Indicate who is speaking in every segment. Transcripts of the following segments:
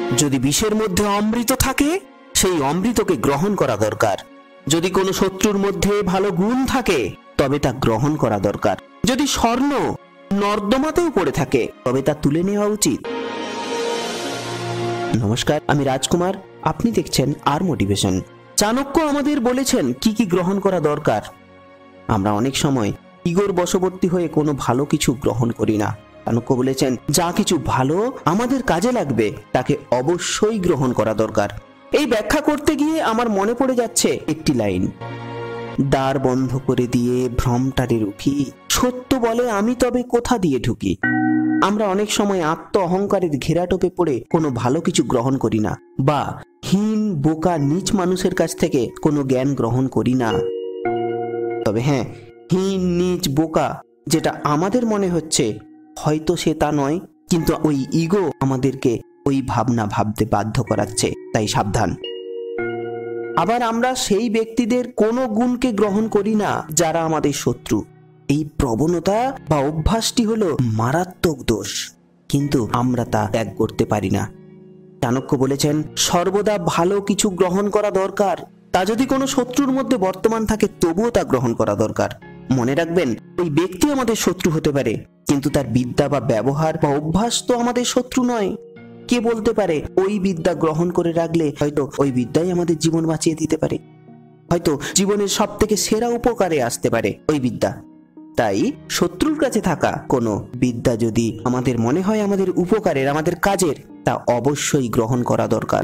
Speaker 1: যদি বিষের মধ্যে অমৃত থাকে সেই অমৃতকে গ্রহণ করা দরকার। যদি কোনো শত্রুর মধ্যে ভালো গুণ থাকে তবে তা গ্রহণ করা দরকার। যদি স্বর্ণ নর্দমাতেও পড়ে থাকে তবে তা তুলে নেওয়া উচিত। নমস্কার, আমি রাজকুমার, আপনি দেখছেন আর মোটিভেশন। চাণক্য আমাদের বলেছেন কি কি গ্রহণ করা দরকার। আমরা অনেক সময় ইগোর বশবর্তী হয়ে কোনো ভালো কিছু গ্রহণ করি না। চাণক্য বলেছেন যা কিছু ভালো আমাদের কাজে লাগবে তাকে অবশ্যই গ্রহণ করা দরকার। এই ব্যাখ্যা করতে গিয়ে আমার মনে পড়ে যাচ্ছে একটি লাইন, দ্বার বন্ধ করে দিয়ে ভ্রমটারে রুখি, সত্য বলে আমি তবে কোথা দিয়ে ঢুকি। আমরা অনেক সময় আত্ম অহংকারের ঘেরাটোপে পড়ে কোনো ভালো কিছু গ্রহণ করি না, বা হীন বোকা নীচ মানুষের কাছ থেকে কোনো জ্ঞান গ্রহণ করি না। তবে হ্যাঁ, হীন নীচ বোকা যেটা আমাদের মনে হচ্ছে হয়তো সে তা নয়, কিন্তু ওই ইগো আমাদেরকে ওই ভাবনা ভাবতে বাধ্য করাচ্ছে, তাই সাবধান। আবার আমরা সেই ব্যক্তিদের কোনো গুণকে গ্রহণ করি না যারা আমাদের শত্রু। এই প্রবণতা বা অভ্যাসটি হলো মারাত্মক দোষ, কিন্তু আমরা তা ত্যাগ করতে পারি না। চাণক্য বলেছেন সর্বদা ভালো কিছু গ্রহণ করা দরকার। তা যদি কোনো শত্রুর মধ্যে বর্তমান থাকে তবুও তা গ্রহণ করা দরকার। মনে রাখবেন, ওই ব্যক্তি আমাদের শত্রু হতে পারে, কিন্তু তার বিদ্যা বা ব্যবহার বা অভ্যাস তো আমাদের শত্রু নয়। কে বলতে পারে ওই বিদ্যা গ্রহণ করে রাখলে হয়তো ওই বিদ্যাই আমাদের জীবন বাঁচিয়ে দিতে পারে, হয়তো জীবনের সব থেকে সেরা উপকারে আসতে পারে ওই বিদ্যা। তাই শত্রুর কাছে থাকা কোনো বিদ্যা যদি আমাদের মনে হয় আমাদের উপকারের, আমাদের কাজের, তা অবশ্যই গ্রহণ করা দরকার।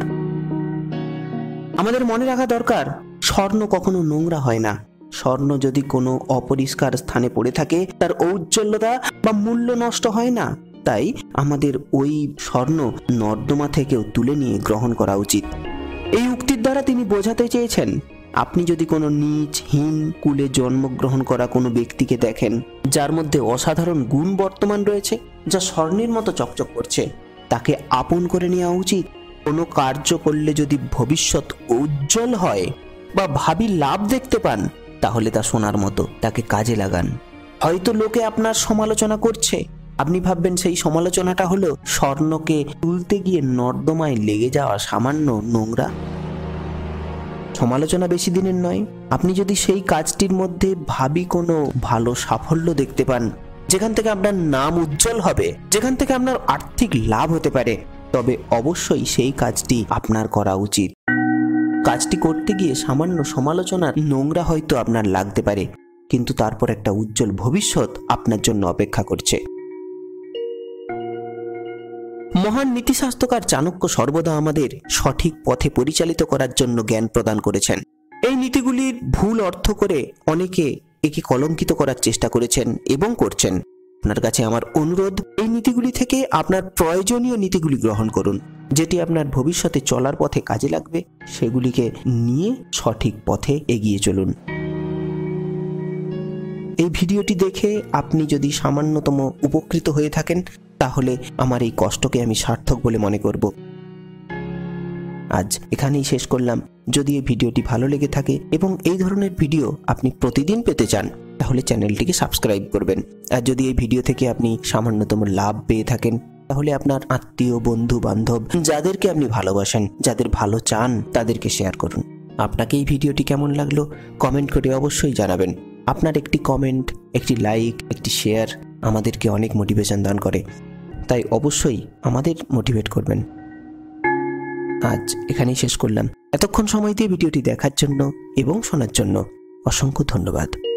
Speaker 1: আমাদের মনে রাখা দরকার স্বর্ণ কখনো নোংরা হয় না। স্বর্ণ যদি কোনো অপরিষ্কার স্থানে পড়ে থাকে তার ঔজ্জ্বল্যতা বা মূল্য নষ্ট হয় না। তাই আমাদের ওই স্বর্ণ নর্দমা থেকেও তুলে নিয়ে গ্রহণ করা উচিত। এই উক্তির দ্বারা তিনি বোঝাতে চেয়েছেন, আপনি যদি কোনো নীচ হীন কুলে জন্মগ্রহণ করা কোনো ব্যক্তিকে দেখেন যার মধ্যে অসাধারণ গুণ বর্তমান রয়েছে, যা স্বর্ণের মতো চকচক করছে, তাকে আপন করে নেওয়া উচিত। কোনো কার্য করলে যদি ভবিষ্যৎ উজ্জ্বল হয় বা ভাবি লাভ দেখতে পান, তাহলে তা সোনার মতো, তাকে কাজে লাগান। হয়তো লোকে আপনার সমালোচনা করছে, আপনি ভাববেন সেই সমালোচনাটা হলো স্বর্ণকে তুলতে গিয়ে নর্দমায় লেগে যাওয়া সামান্য নোংরা। সমালোচনা বেশি দিনের নয়। আপনি যদি সেই কাজটির মধ্যে ভাবি কোনো ভালো সাফল্য দেখতে পান, যেখান থেকে আপনার নাম উজ্জ্বল হবে, যেখান থেকে আপনার আর্থিক লাভ হতে পারে, তবে অবশ্যই সেই কাজটি আপনার করা উচিত। কাজটি করতে গিয়ে সামান্য সমালোচনার নোংরা হয়তো আপনার লাগতে পারে, কিন্তু তারপর একটা উজ্জ্বল ভবিষ্যৎ আপনার জন্য অপেক্ষা করছে। মহান নীতিশাস্ত্রকার চাণক্য সর্বদা আমাদের সঠিক পথে পরিচালিত করার জন্য জ্ঞান প্রদান করেছেন। এই নীতিগুলির ভুল অর্থ করে অনেকে একে কলঙ্কিত করার চেষ্টা করেছেন এবং করছেন। আপনার কাছে আমার অনুরোধ, এই নীতিগুলি থেকে আপনার প্রয়োজনীয় নীতিগুলি গ্রহণ করুন, যেটি আপনার ভবিষ্যতে চলার পথে কাজে লাগবে। সেগুলিকে নিয়ে সঠিক পথে এগিয়ে চলুন। এই ভিডিওটি দেখে আপনি যদি সামান্যতম উপকৃত হয়ে থাকেন, তাহলে আমার এই কষ্টকে আমি সার্থক বলে মনে করব। আজ এখানেই শেষ করলাম। যদি এই ভিডিওটি ভালো লেগে থাকে এবং এই ধরনের ভিডিও আপনি প্রতিদিন পেতে চান, তাহলে চ্যানেলটিকে সাবস্ক্রাইব করবেন। আর যদি এই ভিডিও থেকে আপনি সামান্যতম লাভ পেয়ে থাকেন, তাহলে আপনার আত্মীয়, বন্ধু বান্ধব, যাদেরকে আপনি ভালোবাসেন, যাদের ভালো চান, তাদেরকে শেয়ার করুন। আপনাকে এই ভিডিওটি কেমন লাগলো কমেন্ট করে অবশ্যই জানাবেন। আপনার একটি কমেন্ট, একটি লাইক, একটি শেয়ার আমাদেরকে অনেক মোটিভেশন দান করে, তাই অবশ্যই আমাদের মোটিভেট করবেন। আজ এখানেই শেষ করলাম। এতক্ষণ সময় দিয়ে ভিডিওটি দেখার জন্য এবং শোনার জন্য অসংখ্য ধন্যবাদ।